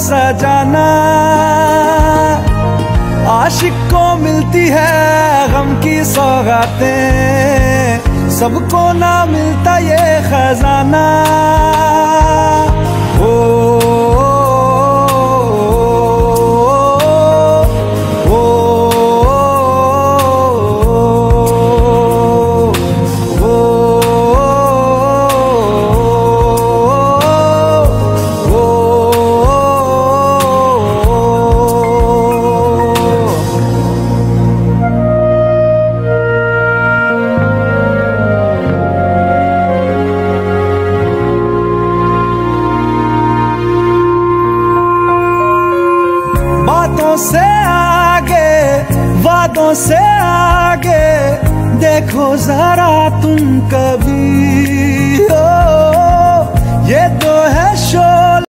सजाना। आशिक को मिलती है गम की सौगातें, सबको ना मिलता ये खजाना। से आगे, वादों से आगे देखो जरा तुम कभी। ये तो है शो